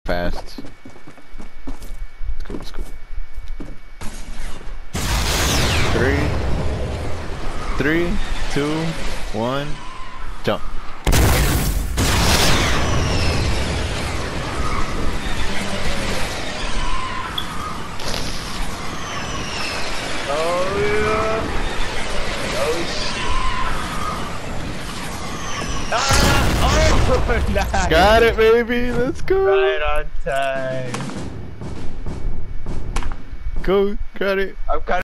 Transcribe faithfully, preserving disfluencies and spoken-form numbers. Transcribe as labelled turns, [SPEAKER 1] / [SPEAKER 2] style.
[SPEAKER 1] fast. Let's go, let's go. Three, three, two, one, jump.
[SPEAKER 2] Oh yeah. Oh shit. Ah! Oh, nice.
[SPEAKER 1] Got it, baby. Let's go.
[SPEAKER 2] Right on time.
[SPEAKER 1] Go, got it.
[SPEAKER 2] I'm kind of